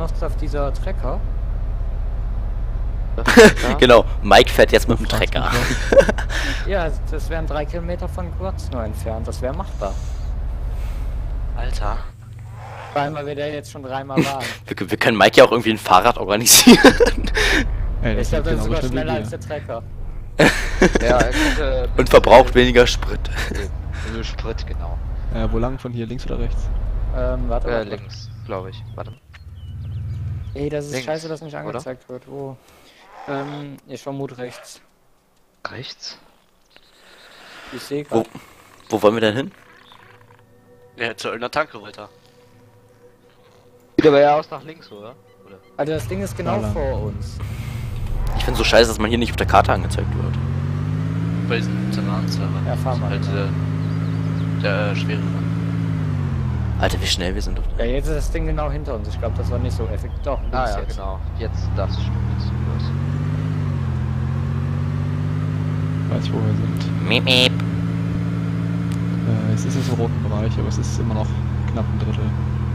Krasnostov dieser Trecker? Genau, Mike fährt jetzt mit dem Trecker. Ja, das wären 3 Kilometer von Grozno entfernt. Das wäre machbar. Alter. Vor allem, weil wir da jetzt schon 3-mal waren. Wir können Mike ja auch irgendwie ein Fahrrad organisieren. Ey, Ich glaube, das ist sogar bestimmt schneller wie als der Trecker. Ja, er könnte Und verbraucht weniger Sprit. Sprit, genau. Wo lang? Von hier links oder rechts? Warte. Links, glaube ich. Warte. Ey, das ist Links, scheiße, dass nicht oder? angezeigt wird. Wo? Ich vermute rechts. Rechts? Ich sehe gerade. Wo wollen wir denn hin? Ja, zu irgendeiner Tanke weiter. Sieht aber ja aus nach links, oder? Also das Ding ist genau Da lang. vor uns. Ich finde so scheiße, dass man hier nicht auf der Karte angezeigt wird. Bei diesem Terranserver. Ja, fahr mal. Halt der schwere. Alter, wie schnell wir sind. Ja, jetzt ist das Ding genau hinter uns. Ich glaube, das war nicht so effektiv. Doch, Ah links ja, jetzt. genau. Jetzt darfst du schon jetzt los. Weiß ich, wo wir sind. Miep, miep. Es ist jetzt im roten Bereich, aber es ist immer noch knapp ein Drittel.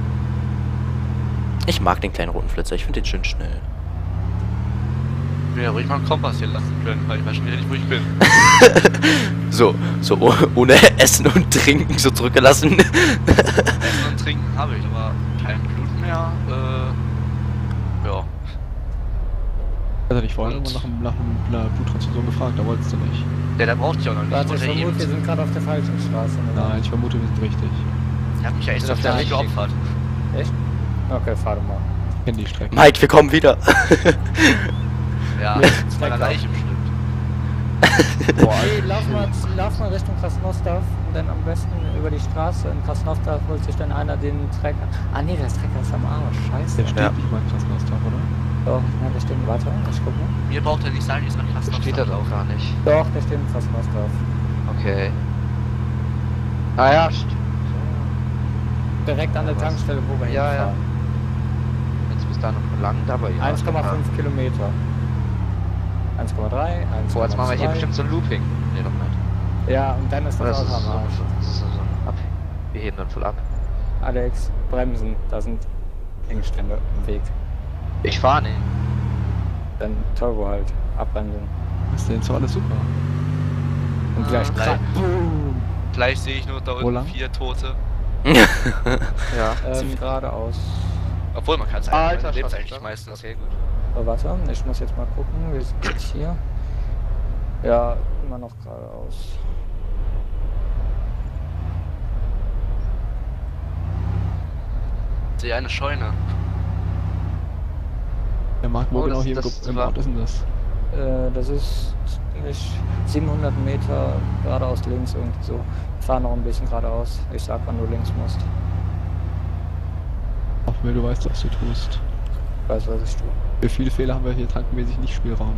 Ich mag den kleinen roten Flitzer, ich finde den schön schnell. Ich will ja ruhig mal einen Kompass hier lassen können, weil ich weiß schon wieder nicht, wo ich bin. So ohne Essen und Trinken so zurückgelassen. Essen und Trinken habe ich, aber kein Blut mehr. Ja. Also hatte ich vorhin Und? immer nach einer Bluttransfusion gefragt, da wolltest du nicht. Ja, da brauchte ich auch noch nicht. Warte, ich wollte vermute, wir sind gerade auf der falschen Straße. Ne? Nein, ich vermute, wir sind richtig. Ich hab mich ja echt Sind auf auf der der Weg richtigen. geopfert. Echt? Okay, fahr du mal. Ich kenn die Strecke. Mike, wir kommen wieder. Ja, Mit das war Trecker. Leiche bestimmt. Boah, Hey, lauf mal Richtung Krasnostov und dann am besten über die Straße. In Krasnostov holt sich dann einer den Trecker. Ah nee, der Trecker ist am Arsch. Scheiße. der steht nicht mal in Krasnostov, oder? Doch, ja, der steht. Warte, ich guck mal. Mir braucht er nicht sagen, ist noch krass. Das steht das auch gar nicht. Doch, der steht in Krasnostov. Okay. Ah ja, Direkt an der Was? Tankstelle, wo wir Ja, ja. hinfahren. Jetzt bis da noch lang, aber ja. 1,5 Kilometer. 1,3, 1,2. Boah, jetzt machen wir hier bestimmt so ein Looping. Nee, doch nicht. Ja, und dann ist Oder das ist Auto das am Arsch. so ein Ab. Wir heben dann voll ab. Alex, bremsen. Da sind Gegenstände im Weg. Ich fahre nicht. Dann Turbo halt. Abbremsen. Ist denn so alles super? Und gleich gleich. krack. Boom. Gleich sehe ich nur da Wo unten lang? 4 Tote. Ja. Geradeaus. Obwohl man kann es Alter, lebt Scheiße. eigentlich meistens. Okay, gut. Oh, warte, ich muss jetzt mal gucken. Wir sind jetzt hier. Ja, immer noch geradeaus. Ich sehe eine Scheune. Der Markt, wo Oh, genau das- hier das im war- Ort ist denn das? Das ist nicht 700 Meter geradeaus links irgendwie so. Fahr noch ein bisschen geradeaus. Ich sag, wann du links musst. Auch wenn du weißt, was du tust. Ich weiß, was ich tue. Für viele Fehler haben wir hier tankenmäßig nicht Spielraum.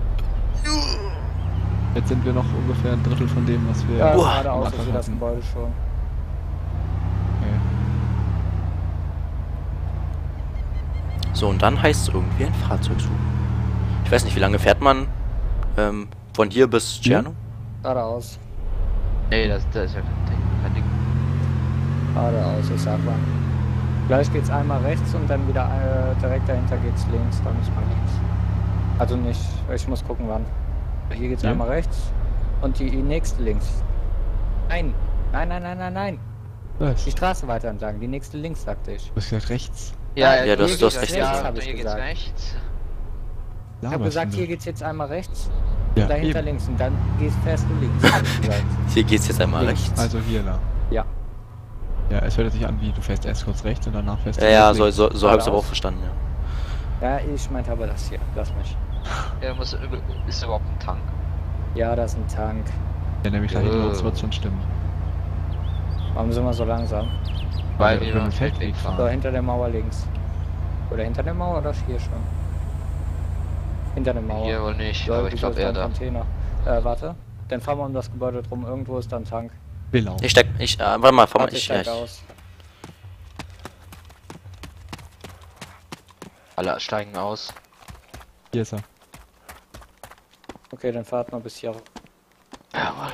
Jetzt sind wir noch ungefähr ein Drittel von dem, was wir Ja, am geradeaus Anfang ist das hatten. Gebäude schon. Okay. So, und dann heißt es irgendwie ein Fahrzeug suchen. Ich weiß nicht, wie lange fährt man von hier bis Tscherno? Geradeaus. Nee, das ist ja kein Ding. Geradeaus, ich sag wann. Gleich geht's einmal rechts und dann wieder direkt dahinter geht's links. Dann ist man links. Also nicht, ich muss gucken wann. Hier geht's Ja. einmal rechts und die nächste links. Nein, nein, nein, nein, nein, nein. Was? Die Straße weiter entlang, die nächste links, sagte ich. Du hast gesagt rechts. Ja, du hast hier geht's rechts ja, gesagt. hab ich hier geht's gesagt. rechts. Ich habe gesagt, hier geht's jetzt einmal rechts ja, und dahinter eben. links und dann fährst du links. hab ich gesagt. Hier geht's jetzt einmal Links. rechts. Also hier lang. Ja. Ja, es hört sich an wie, du fährst erst kurz rechts und danach fährst Ja, ja, so links. habe ich es aber auch Geradeaus. verstanden, ja. Ja, ich meinte aber das hier. Lass mich. Ja, ist überhaupt ein Tank. Ja, da ist ein Tank. Ja, nämlich da hinter uns wird schon stimmen. Warum sind wir so langsam? Weil wir wir über über den Feldweg So, fahren. hinter der Mauer links. Oder hinter der Mauer oder hier schon? Hinter der Mauer. Hier wohl nicht, So, aber ich wieso glaube ist eher da da. ein Container. Warte. Dann fahren wir um das Gebäude drum. Irgendwo ist da ein Tank. Belau. Warte mal, fahr mal, Warte, ich steig aus. Alle steigen aus. Hier ist er. Okay, dann fahrt mal bis hier. Jawohl.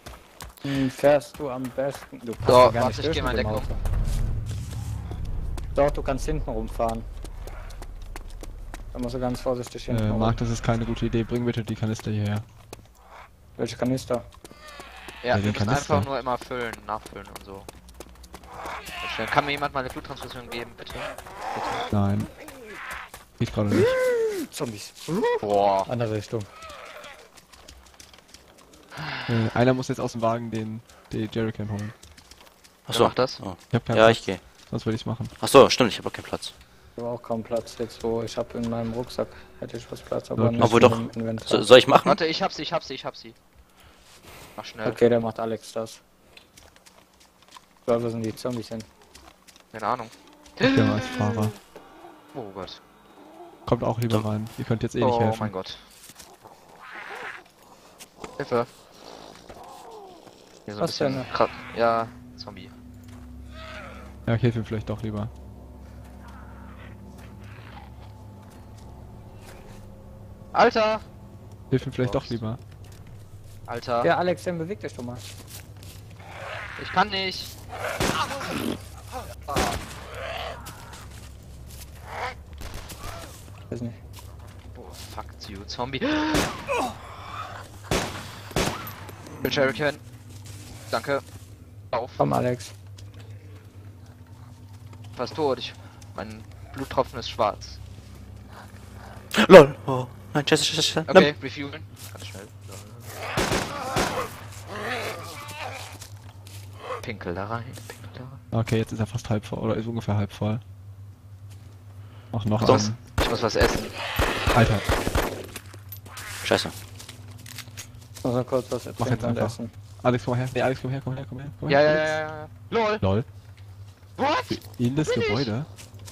Fährst du am besten. Du passt So, ja gar warte, nicht ich durch geh mal mit dem in Deckung. Auto. Dort, du kannst hinten rumfahren. Da musst du ganz vorsichtig hinten rum. Marc, das ist keine gute Idee. Bring bitte die Kanister hierher. Welche Kanister? Ja, den wir müssen Kanister. einfach nur immer füllen, nachfüllen und so. Dann kann mir jemand mal eine Bluttransfusion geben, bitte? Nein. Geht gerade nicht. Zombies. Boah. Andere Richtung. Einer muss jetzt aus dem Wagen die Jerrycan holen. Achso. macht das? Oh. Ich hab keinen Ja, Platz, ich gehe. sonst würde ich's machen. Achso, stimmt, ich habe auch keinen Platz. Ich habe auch kaum Platz jetzt, wo ich habe in meinem Rucksack hätte ich was Platz, aber Wirklich? nicht Obwohl in doch. dem Inventar. Soll ich machen? Warte, ich hab sie. Mach schnell. Okay, der macht Alex das. So, wo sind die Zombies hin? Keine Ahnung. Ich bin als Fahrer. Oh Gott. Kommt auch lieber rein. Ihr könnt jetzt eh nicht Oh helfen. mein Gott. Hilfe. Hier so ein Was bisschen denn? Ja, Zombie. Ja, ich helfe ihm vielleicht doch lieber. Alter! Hilf ihm vielleicht Ups. doch lieber. Alter. Ja, Alex, dann beweg dich doch mal. Ich kann nicht. Weiß nicht. Oh, fuck you, Zombie. Bill Shuriken. Danke. Auf. Komm, Alex. Fast tot. Mein Bluttropfen ist schwarz. LOL! Oh. Nein, scheiße. Okay, refuelen. Ganz schnell. Pinkel da rein. Okay, jetzt ist er fast halb voll, oder ist ungefähr halb voll. Ach, noch Sonst- einen. Ich muss was essen. Alter, Scheiße. Muss mal kurz was Mach erzählen jetzt und einfach. essen. Alex, komm her. Nee, Alex, komm her. Komm Ja, her. ja, ja, ja. LOL. Lol. What? In das Gebäude?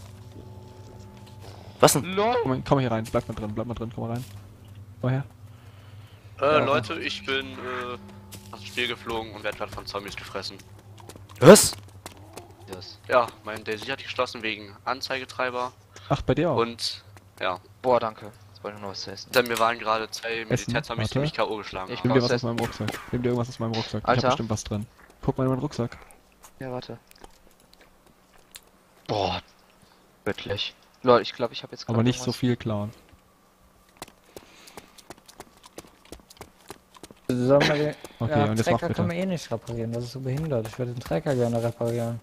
Was denn? LOL. Komm mal hier rein. Bleib mal drin, komm mal rein. Komm her. Leute, ich bin aus dem Spiel geflogen und werde gerade von Zombies gefressen. Was? Yes. Ja, mein Daisy hat geschlossen wegen Anzeigetreiber Ach, bei dir auch. und ja, Boah, danke. Jetzt wollte ich nur was zu essen. denn mir waren gerade zwei Militärzombies, die Warte. mich K.O. geschlagen Ich haben. Nimm dir was Prozess- aus meinem Rucksack. Nimm dir irgendwas aus meinem Rucksack. Ich Alter. hab bestimmt was drin. Guck mal in meinen Rucksack. Ja, warte. Boah. Wirklich. Lol, ich glaube, ich habe jetzt gerade Aber nicht so irgendwas- viel klauen. Sollen wir den Okay, ja, und jetzt mach Trecker können bitte. wir eh nicht reparieren, das ist so behindert. Ich würde den Trecker gerne reparieren.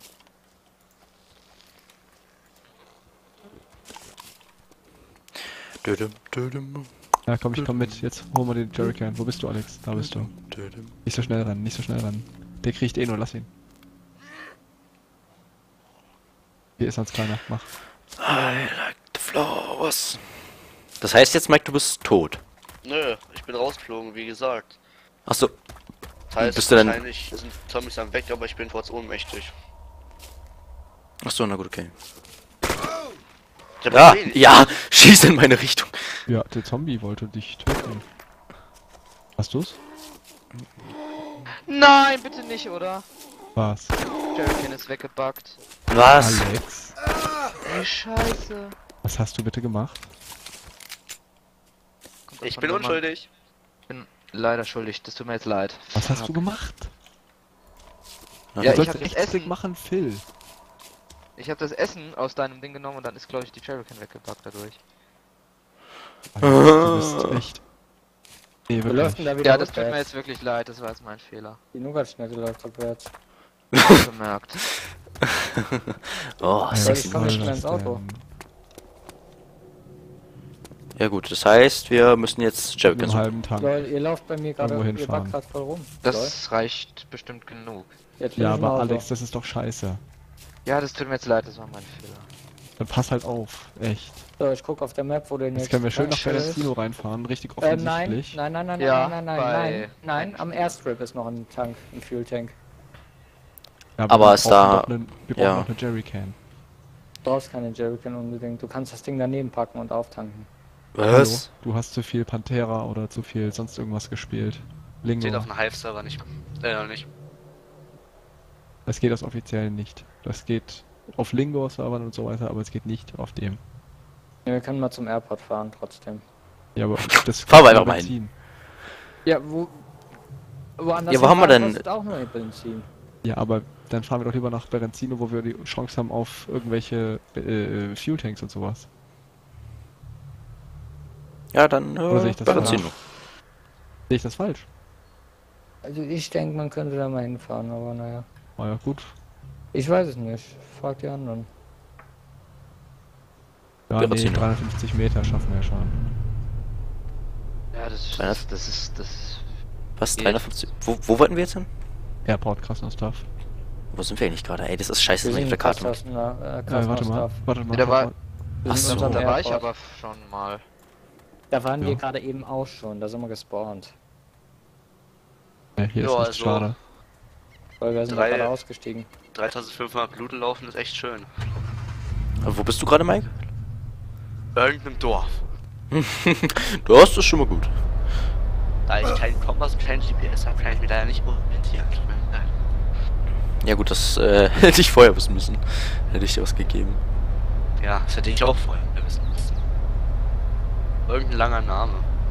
Dödüm. Ja, komm, ich komm mit. Jetzt holen wir den Jerrycan. Wo bist du, Alex? Da bist du. Dödüm. Nicht so schnell rennen, nicht so schnell rennen. Der kriegt eh nur, lass ihn. Hier ist als kleiner, mach. I like the flowers. Das heißt jetzt, Mike, du bist tot. Nö, ich bin rausgeflogen, wie gesagt. Achso. Das heißt, Bist du denn- wahrscheinlich sind Zombies dann weg, aber ich bin trotzdem ohnmächtig. Achso, na gut, okay. Ich hab Ja, wenig. ja, schieß in meine Richtung. Ja, der Zombie wollte dich töten. Hast du's? Nein, bitte nicht, oder? Was? Jerrycan ist weggebuggt. Was? Alex? Ey, scheiße. Was hast du bitte gemacht? Kommt das Ich von bin Nummern? unschuldig. Ich bin leider schuldig, das tut mir jetzt leid. Was hast du Fuck. gemacht? Ja, du ich sollst hab das Rechtsstick Essen. machen, Phil. Ich habe das Essen aus deinem Ding genommen und dann ist, glaube ich, die Jerrycan weggebuggt dadurch. Du bist echt... Nee, Wir läuft wirklich. da wieder Ja, das tut mir rückwärts. jetzt wirklich leid, das war jetzt mein Fehler. Die Nougat-Schnecke läuft rückwärts. Bemerkt. Oh, Ey, sexy. ich komm was nicht soll mehr ins das Auto. denn? Ja gut, das heißt, wir müssen jetzt Jerrycan Einen suchen. halben Tank. Lol, ihr lauft bei mir gerade, Irgendwo ihr hinfahren. backt gerade voll rum. Lol. Das reicht bestimmt genug. Jetzt bin Ja, ich im aber Auto. Alex, das ist doch scheiße. Ja, das tut mir jetzt leid, das war mein Fehler. Dann pass halt auf, echt. So, ich guck auf der Map, wo der Jetzt nächste können wir schön nach Tankstelle ist. Bellestino reinfahren, richtig Nein, offensichtlich. nein, Ja, nein. bei- Nein, am Airstrip ist noch ein Tank, ein Fuel-Tank. Ja, Aber wir ist brauchen da- doch wir brauchen ja. noch eine Jerrycan. Du brauchst keine Jerrycan unbedingt, du kannst das Ding daneben packen und auftanken. Was? Hallo? Du hast zu viel Pantera oder zu viel sonst irgendwas gespielt. Lingo. Steht auf einem Hive-Server nicht. Nicht. Das geht aus offiziellen nicht. Das geht auf Lingo-Servern und so weiter, aber es geht nicht auf dem. Ja, wir können mal zum Airport fahren trotzdem. Ja, aber das Fahren wir kostet einfach mal Benzin. Ja, woanders Ja, wo haben wir hinfahren denn- kostet auch nur Benzin. Ja, aber dann fahren wir doch lieber nach Berenzino, wo wir die Chance haben auf irgendwelche Fuel-Tanks und sowas. Ja, dann Oder sehe ich das Berenzino. falsch? Sehe ich das falsch? Also ich denke, man könnte da mal hinfahren, aber naja. Na ja, gut. Ich weiß es nicht. Frag die anderen. Ja, nee, Berenzino. 350 Meter schaffen wir ja schon. Ja, das ist. Was? Geht. 350? Wo wollten wir jetzt hin? Airport Krasnostav. Wo sind wir eigentlich gerade? Ey, das ist scheiße, Wir dass ich sind auf der Karte. Warte mal. Da war- Wir Ach sind so. unterm Da war ich Airport. aber schon mal. Da waren Ja. wir gerade eben auch schon, da sind wir gespawnt. Ja, hier Ja, ist nichts also- schade. Weil wir sind Drei- gerade ausgestiegen. 3500 Bluten laufen ist echt schön. Wo bist du gerade, Mike? Irgendeinem Dorf. Du hast es schon mal gut. Da ich keinen Kompass und keinen GPS habe, kann ich mir da ja nicht orientieren. Ja gut, das hätte ich vorher wissen müssen. Hätte ich dir was gegeben. Ja, das hätte ich auch vorher wissen müssen. Irgendein langer Name.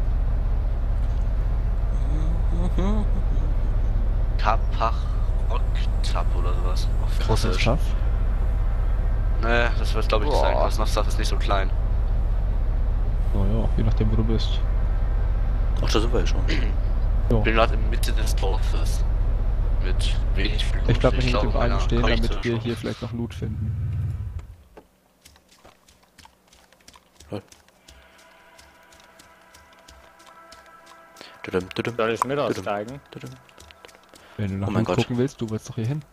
Kapach Oktab oder sowas. Auf Russisch. Krasnostav? Nee, das wird glaube ich nicht sein. Boah. Krasnostav ist nicht so klein. Naja, je nachdem wo du bist. Ach, da sind wir ja schon. Ich bin gerade in Mitte des Dorfes. Mit wenig Blut. Ich bleib mal hier mit den glaube, Beinen meiner stehen, komm ich damit zur wir Chance. hier vielleicht noch Loot finden. Tudum, tudum, Soll ich mit tudum, aussteigen? tudum. Wenn du nach Oh mein Loot Gott. gucken willst, du willst doch hier hin.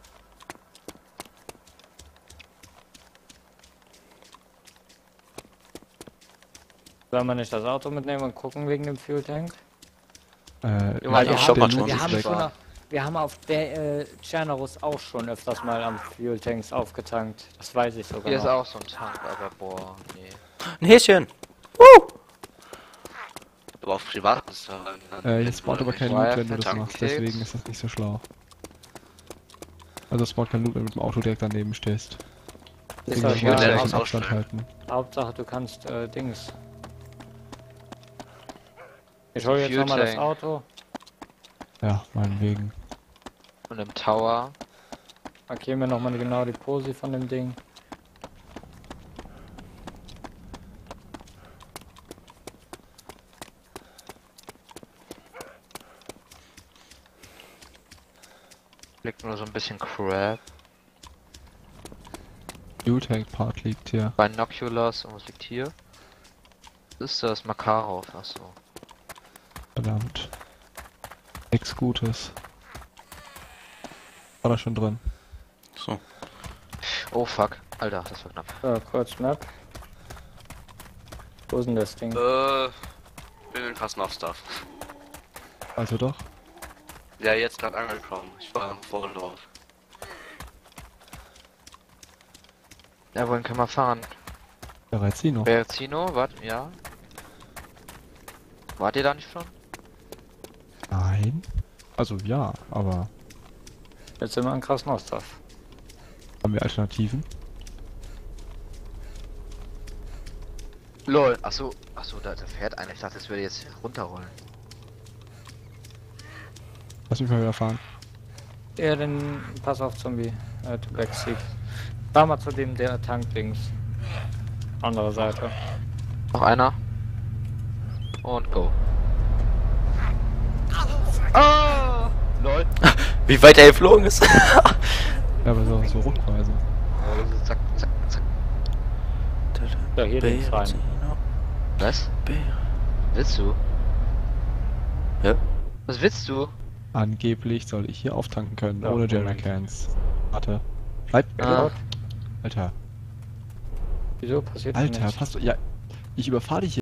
Sollen wir nicht das Auto mitnehmen und gucken wegen dem Fuel Tank? Ja, Weil ich wir stopp haben, mal schon. wir haben weg. schon auf, wir haben auf der Tschernerus auch schon öfters mal am Fuel Tanks aufgetankt. Das weiß ich sogar Hier ist noch. auch so ein Tank, aber boah, nee. Ein Häschen! Aber auf privaten Servern. Jetzt spawnt aber kein War Loot, ja wenn du das verdammt machst, Keks. deswegen ist das nicht so schlau. Also es spawnt kein Loot, wenn du mit dem Auto direkt daneben stehst. Ist Deswegen halt muss ja man der ein muss bisschen Abstand aussteigen. halten. Hauptsache du kannst Dings. Ich hole jetzt Fuel nochmal das Tank. Auto, Ja, meinetwegen. Und im Tower. markiere mir nochmal genau die Posi von dem Ding. Liegt nur so ein bisschen Crap. Fuel Tank Part liegt hier. Binoculars und was liegt hier? Was ist das? Makarov, achso. Verdammt. Nix Gutes. War da schon drin? So. Oh fuck, Alter, das war knapp. So, kurz Map. Wo ist denn das Ding? Bin in Krasnostav. Also doch. Ja, jetzt gerade angekommen. Ich war im Vordorf. Ja, wohin können wir fahren? Berezino. Berezino, warte, ja. Wart ihr da nicht schon? Nein. Also ja, aber Jetzt sind wir in Krasnostav. haben wir Alternativen? LOL, achso, da fährt einer. Ich dachte, das würde jetzt runterrollen. Lass mich mal wieder fahren. Ja, dann pass auf Zombie. To Backseat. Fahr mal zu dem der Tank-Dings. Andere Seite. Noch einer. Und go. Oh! LOL. Wie weit er geflogen ist. Ja, aber so rückweise. Oh, zack, zack, zack. Da hier links rein. Was? Ber- Willst du? Ja. Was willst du? Angeblich soll ich hier auftanken können, Ja, ohne Moment. Jerrycans. Warte. Bleib. Ah. Alter. Wieso passiert Alter, nichts? passt. Ja, ich überfahre dich hier.